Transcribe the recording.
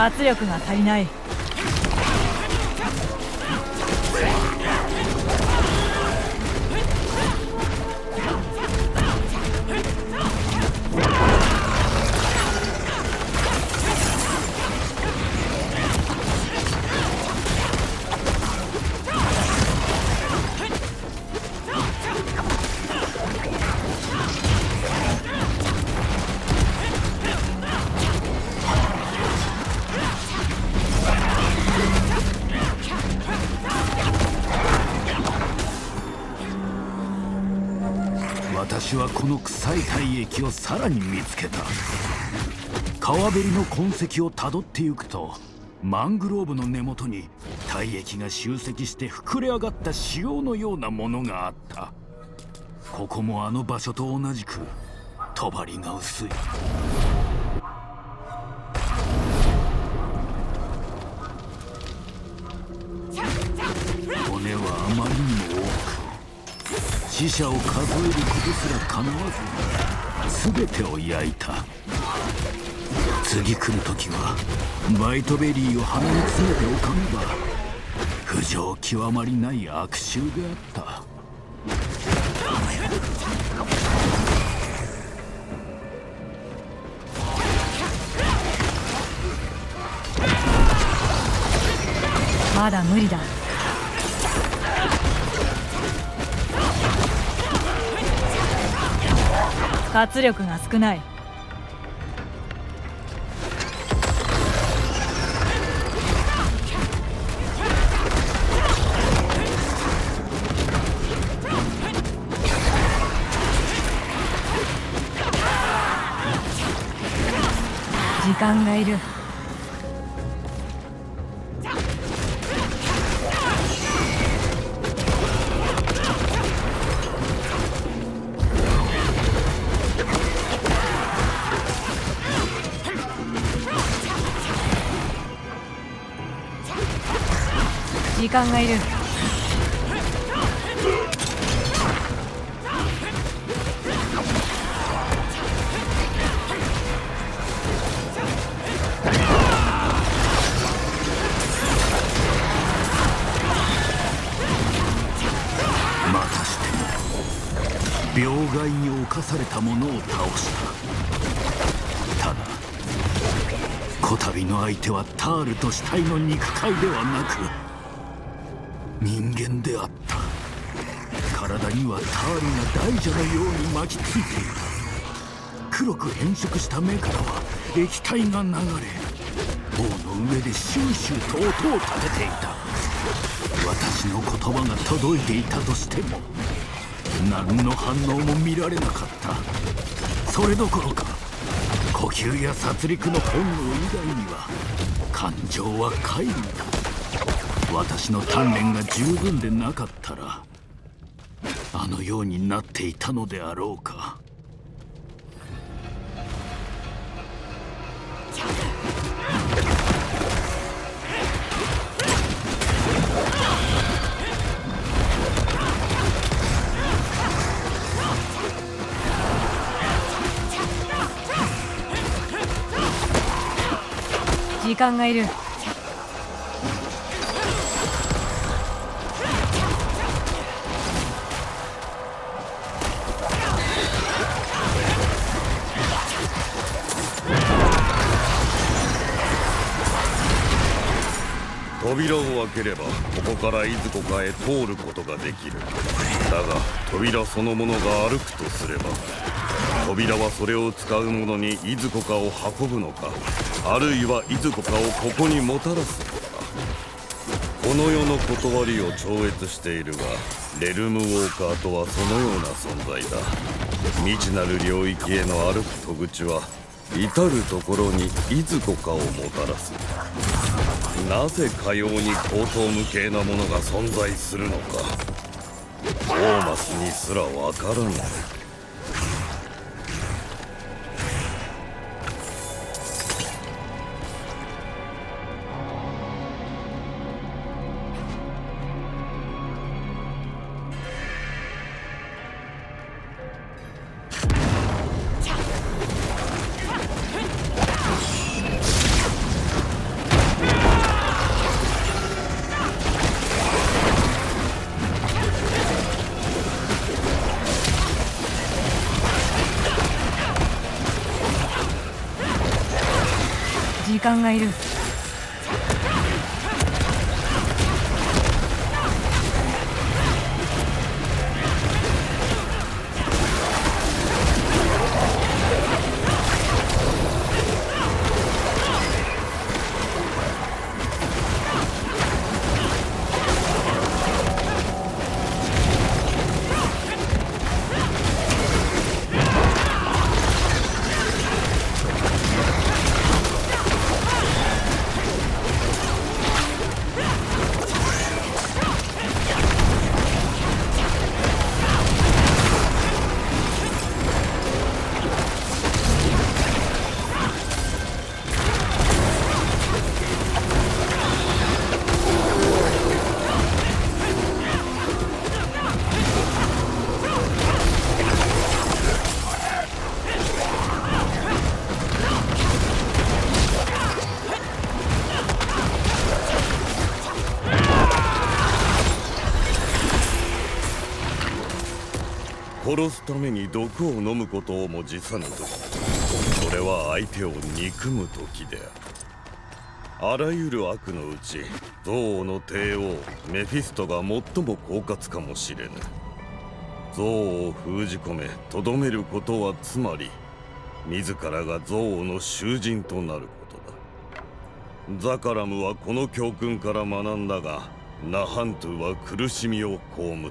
活力が足りない。 私はこの臭い体液をさらに見つけた。川べりの痕跡をたどってゆくと、マングローブの根元に体液が集積して膨れ上がった塩のようなものがあった。ここもあの場所と同じく帳が薄い。骨はあまりにも多く、死者を数えることすら叶わず全てを焼いた。次来る時はバイトベリーを鼻に詰めておかねば。不浄極まりない悪臭であった。 まだ無理だ。活力が少ない。時間がいる。時間がいる。 またしても病害に侵された者を倒した。ただこたびの相手はタールと死体の肉塊ではなく人間であった。体にはタールが大蛇のように巻きついていた。黒く変色した目からは液体が流れ、棒の上でシューシューと音を立てていた。私の言葉が届いていたとしても何の反応も見られなかった。それどころか呼吸や殺戮の本能以外には感情は皆無だ。私の鍛錬が十分でなかったらあのようになっていたのであろうか。 時間がいる。 扉を開ければここからいずこかへ通ることができる。だが扉そのものが歩くとすれば、扉はそれを使う者にいずこかを運ぶのか、あるいはいずこかをここにもたらすのか。この世の断りを超越しているが、レルムウォーカーとはそのような存在だ。未知なる領域への歩く戸口は至る所にいずこかをもたらす。なぜかように高等無形なものが存在するのか、オーマスにすらわからない。 間がいる。 殺すために毒を飲むことをも辞さぬと、それは相手を憎む時である。あらゆる悪のうち憎悪の帝王メフィストが最も狡猾かもしれぬ。憎悪を封じ込めとどめることは、つまり自らが憎悪の囚人となることだ。ザカラムはこの教訓から学んだが、ナハントゥは苦しみを被った。